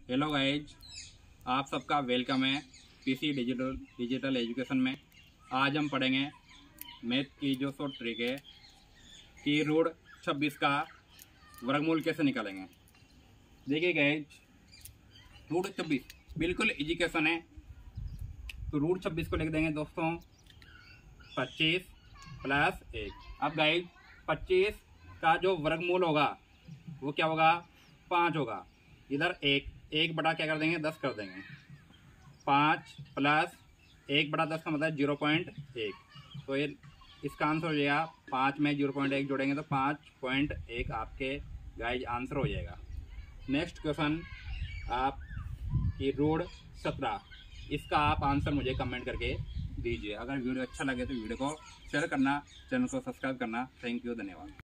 Hello guys, आप सबका welcome है पीसी डिजिटल एजुकेशन में। आज हम पढ़ेंगे मैथ की जो शॉर्ट ट्रिक है कि रूट 26 का वर्गमूल कैसे निकालेंगे। देखिए गाइज, रूट 26 बिल्कुल इजी क्वेश्चन है। तो रूट 26 को लिख देंगे दोस्तों 25 प्लस 1। अब गाइज 25 का जो वर्गमूल होगा वो क्या होगा, 5 होगा। इधर एक बटा क्या कर देंगे, 10 कर देंगे। 5 प्लस 1/10 का मतलब 0.1। तो ये इसका आंसर हो जाएगा 5 में 0.1 जोड़ेंगे तो 5.1 आपके गाइज आंसर हो जाएगा। नेक्स्ट क्वेश्चन आप कि रूट 17, इसका आप आंसर मुझे कमेंट करके दीजिए। अगर वीडियो अच्छा लगे तो वीडियो को शेयर करना, चैनल को सब्सक्राइब करना। थैंक यू, धन्यवाद।